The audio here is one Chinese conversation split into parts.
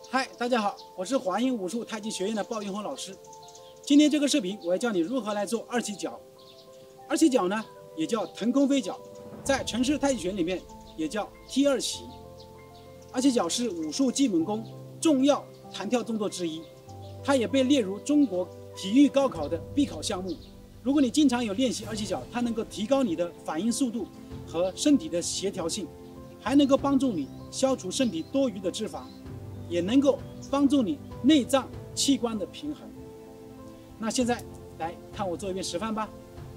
嗨，大家好，我是华英武术太极学院的鲍云红老师。今天这个视频，我要教你如何来做二起脚。二起脚呢，也叫腾空飞脚，在陈氏太极拳里面也叫踢二起。二起脚是武术基本功重要弹跳动作之一，它也被列入中国体育高考的必考项目。如果你经常有练习二起脚，它能够提高你的反应速度和身体的协调性，还能够帮助你消除身体多余的脂肪，也能够帮助你内脏器官的平衡。那现在来看我做一遍示范吧。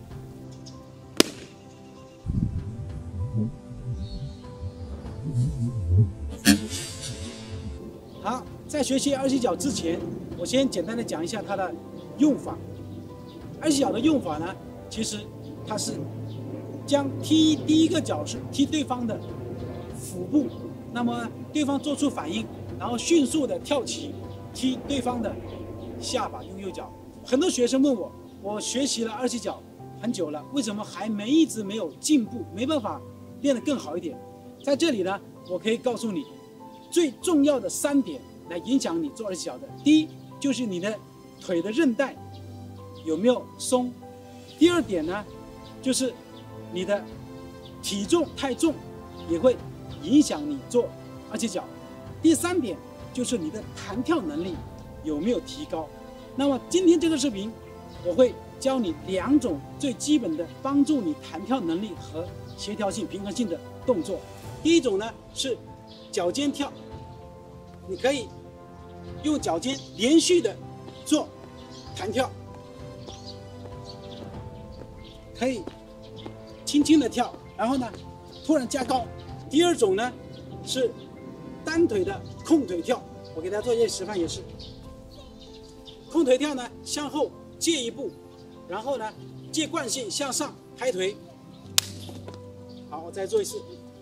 好，在学习二起脚之前，我先简单的讲一下它的用法。二起脚的用法呢，其实它是将第一个脚是踢对方的腹部，那么对方做出反应，然后迅速的跳起踢对方的下巴，用右脚。很多学生问我，我学习了二起脚很久了，为什么还一直没有进步，没办法练得更好一点？在这里呢，我可以告诉你最重要的3点来影响你做二起脚的。第一，就是你的腿的韧带有没有松；第二点呢，就是你的体重太重也会影响你做二起脚；第3点就是你的弹跳能力有没有提高。那么今天这个视频，我会教你2种最基本的帮助你弹跳能力和协调性、平衡性的动作。第一种呢是脚尖跳，你可以用脚尖连续的做弹跳，可以轻轻的跳，然后呢突然加高。第二种呢是单腿的空腿跳，我给大家做一些示范，也是空腿跳呢，向后借一步，然后呢借惯性向上抬腿。好，我再做一次。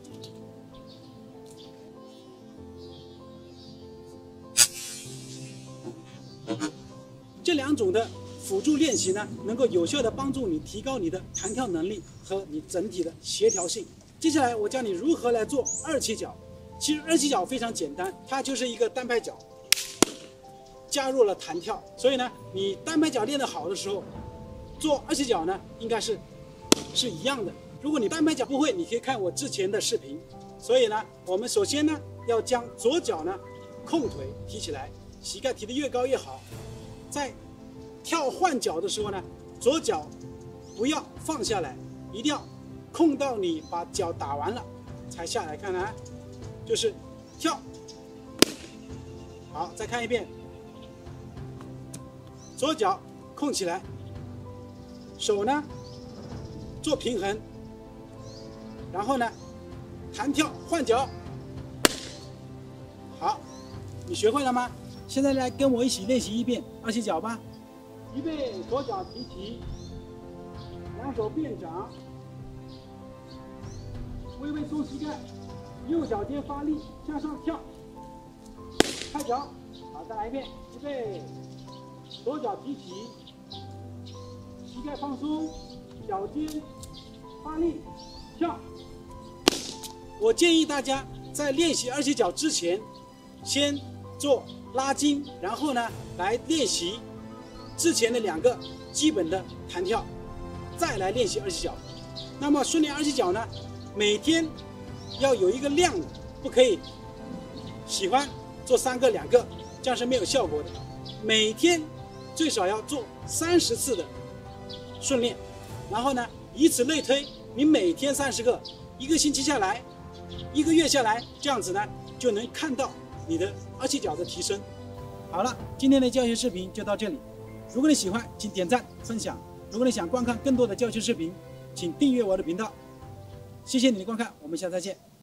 这2种的辅助练习呢，能够有效的帮助你提高你的弹跳能力和你整体的协调性。接下来我教你如何来做二起脚。其实二起脚非常简单，它就是一个单拍脚加入了弹跳，所以呢，你单拍脚练得好的时候，做二起脚呢应该是一样的。如果你单拍脚不会，你可以看我之前的视频。所以呢，我们首先呢要将左脚呢空腿提起来，膝盖提得越高越好。在跳换脚的时候呢，左脚不要放下来，一定要空到你把脚打完了才下来。看啊，就是跳。好，再看一遍，左脚空起来，手呢做平衡，然后呢弹跳换脚。好，你学会了吗？现在来跟我一起练习一遍二起脚吧。预备，左脚提起，2手变掌，微微松膝盖，右脚尖发力向上跳，拍脚。好，再来一遍。预备，左脚提起，膝盖放松，脚尖发力跳。我建议大家在练习二起脚之前，先做拉筋，然后呢来练习之前的2个基本的弹跳，再来练习二起脚。那么训练二起脚呢，每天要有一个量，不可以喜欢做3个2个，这样是没有效果的。每天最少要做30次的训练，然后呢以此类推，你每天30个，1个星期下来，1个月下来，这样子呢就能看到你的二起脚的提升。好了，今天的教学视频就到这里。如果你喜欢，请点赞分享。如果你想观看更多的教学视频，请订阅我的频道。谢谢你的观看，我们下次再见。